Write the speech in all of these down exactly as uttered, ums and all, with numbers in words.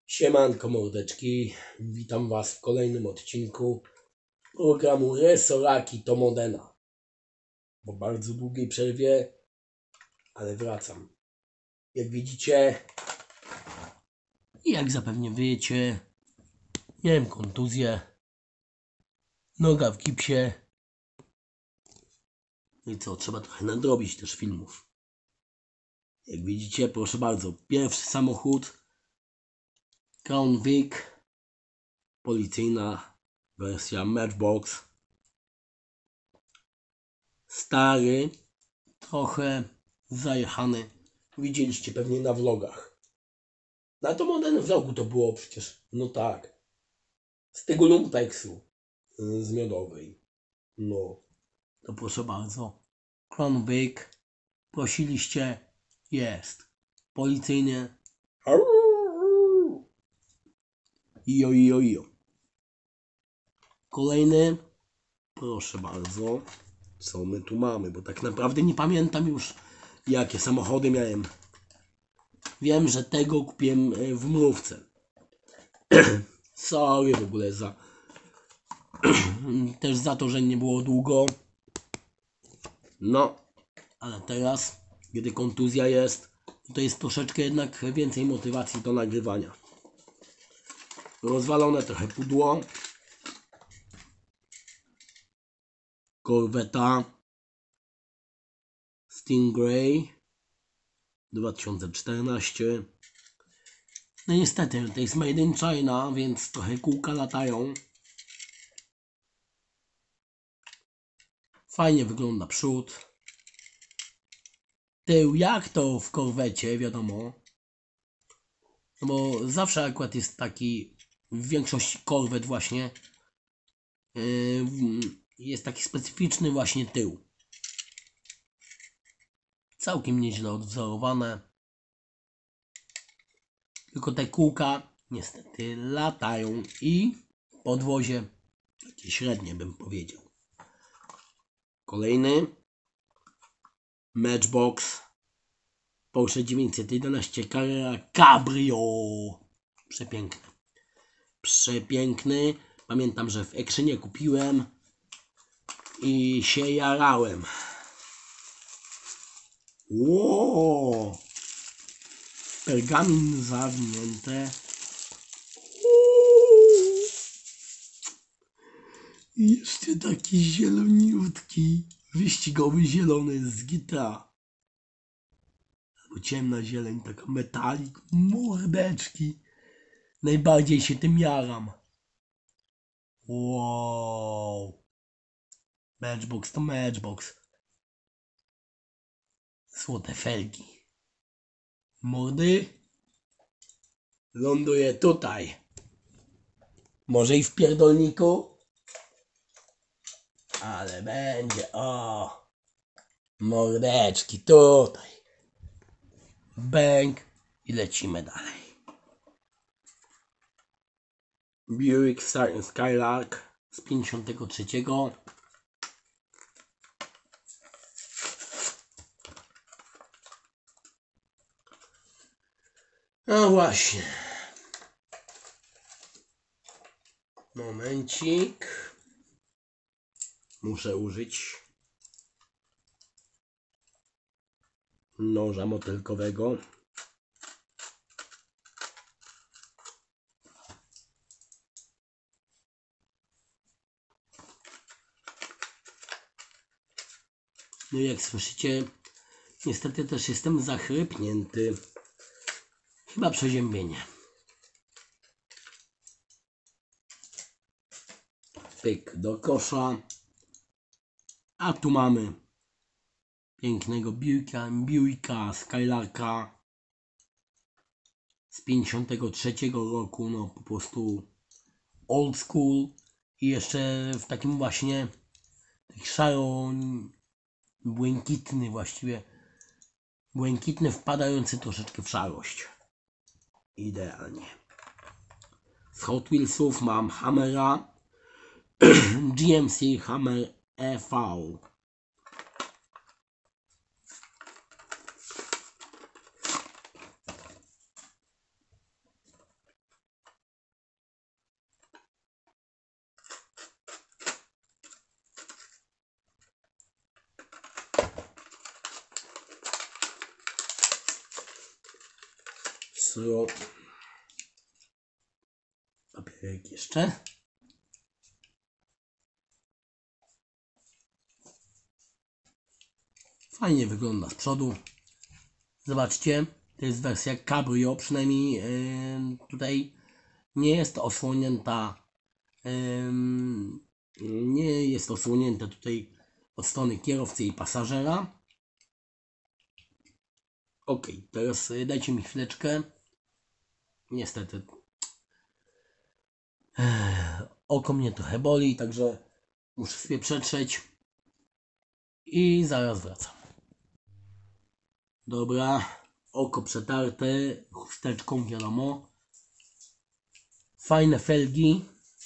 Siemanko mordeczki, witam was w kolejnym odcinku programu Resoraki to Modena. Po bardzo długiej przerwie, ale wracam. Jak widzicie i jak zapewne wiecie, miałem kontuzję, noga w gipsie. No i co, trzeba trochę nadrobić też filmów. Jak widzicie, proszę bardzo, pierwszy samochód Crown Vic, policyjna wersja Matchbox. Stary, trochę zajechany. Widzieliście pewnie na vlogach. Na to Modena vlogu to było przecież, no tak, z tego lumpeksu y, z miodowej. No, to proszę bardzo. Crown Vic, prosiliście, jest. Policyjnie. Ijo, ijo, ijo. Kolejny, proszę bardzo. Co my tu mamy, bo tak naprawdę nie pamiętam już, jakie samochody miałem. Wiem, że tego kupiłem w mrówce. Sorry w ogóle za też za to, że nie było długo. No, ale teraz, kiedy kontuzja jest, to jest troszeczkę jednak więcej motywacji do nagrywania. Rozwalone trochę pudło. Corvetta Stingray dwa tysiące czternaście. No niestety, to jest made in China, więc trochę kółka latają. Fajnie wygląda przód. Tył jak to w korwecie, wiadomo. No bo zawsze akurat jest taki, w większości korwet właśnie, yy, jest taki specyficzny właśnie tył. Całkiem nieźle odwzorowane. Tylko te kółka niestety latają i podwozie takie średnie, bym powiedział. Kolejny Matchbox Porsche dziewięćset jedenaście Carrera Cabrio. Przepiękny. Przepiękny. Pamiętam, że w Actionie kupiłem i się jarałem. Wow. Pergamin zawinięte. I jeszcze taki zieloniutki, wyścigowy zielony z G T A. Albo ciemna zieleń, taka metalik, mordeczki. Najbardziej się tym jaram. Wow. Matchbox to Matchbox. Złote felgi. Mordy. Ląduje tutaj. Może i w pierdolniku? Ale będzie, o. Mordeczki tutaj. Bęk i lecimy dalej. Buick Skylark z pięćdziesiątego trzeciego. No właśnie. Momencik. Muszę użyć noża motylkowego. No i jak słyszycie, niestety też jestem zachrypnięty. Chyba przeziębienie. Pyk do kosza. A tu mamy pięknego Buicka, Buicka Skylarka z pięćdziesiątego trzeciego roku. No po prostu old school. I jeszcze w takim właśnie taki szaro błękitny właściwie. Błękitny wpadający troszeczkę w szarość. Idealnie. Z Hot Wheelsów mam Hammera G M C Hammer E V. ostro. Papierek jeszcze. Fajnie wygląda z przodu. Zobaczcie, to jest wersja Cabrio, przynajmniej yy, tutaj nie jest osłonięta, yy, nie jest osłonięte tutaj od strony kierowcy i pasażera. Ok, teraz dajcie mi chwileczkę. Niestety yy, oko mnie trochę boli, także muszę sobie przetrzeć i zaraz wracam. Dobra, oko przetarte chusteczką, wiadomo. Fajne felgi.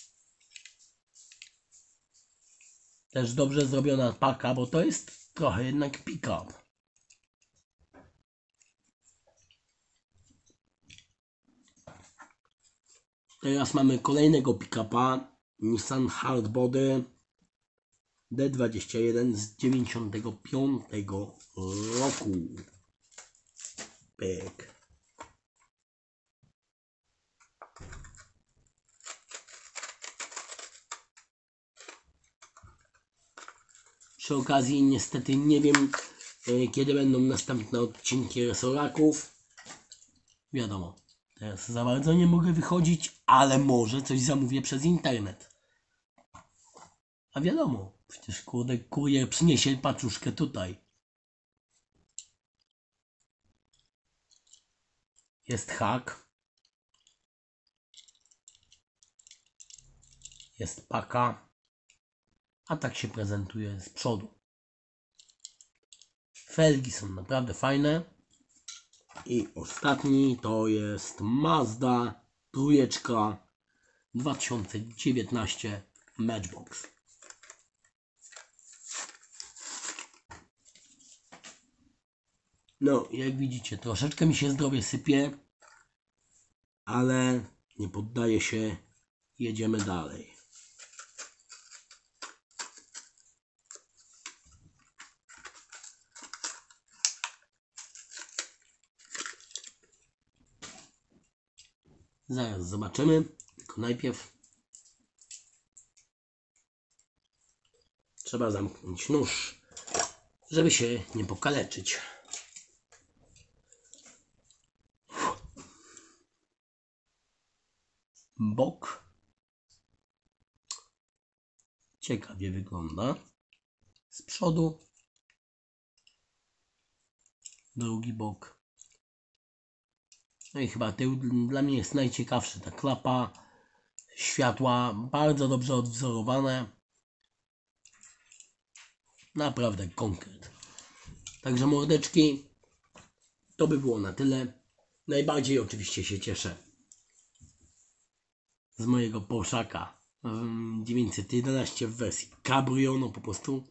Też dobrze zrobiona paka, bo to jest trochę jednak pick-up. Teraz mamy kolejnego pick-upa. Nissan Hardbody D dwadzieścia jeden z dziewięćdziesiątego piątego roku. Pyk. Przy okazji niestety nie wiem, kiedy będą następne odcinki Resoraków. Wiadomo, teraz za bardzo nie mogę wychodzić, ale może coś zamówię przez internet. A wiadomo, przecież kurde, kurier przyniesie paczuszkę tutaj. Jest hak. Jest paka. A tak się prezentuje z przodu. Felgi są naprawdę fajne. I ostatni to jest Mazda trójeczka dwa tysiące dziewiętnaście Matchbox. No, jak widzicie, troszeczkę mi się zdrowie sypie, ale nie poddaję się, jedziemy dalej. Zaraz zobaczymy, tylko najpierw trzeba zamknąć nóż, żeby się nie pokaleczyć. Bok ciekawie wygląda. Z przodu drugi bok. No i chyba tył dla mnie jest najciekawszy. Ta klapa, światła bardzo dobrze odwzorowane. Naprawdę konkret. Także mordeczki, to by było na tyle. Najbardziej oczywiście się cieszę z mojego Porszaka dziewięćset jedenaście w wersji Cabrio. No po prostu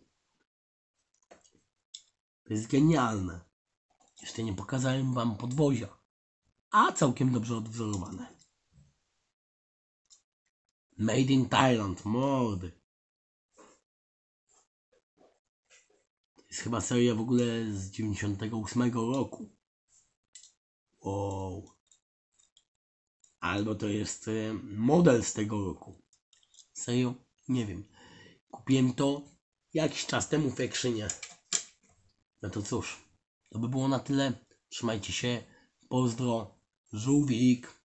to jest genialne. Jeszcze nie pokazałem wam podwozia, a całkiem dobrze odwzorowane. Made in Thailand, mordy. To jest chyba seria w ogóle z dziewięćdziesiątego ósmego roku. Wow. Albo to jest model z tego roku. Serio? Nie wiem. Kupiłem to jakiś czas temu w Ekrzynie. No to cóż, to by było na tyle. Trzymajcie się. Pozdro. Żółwik.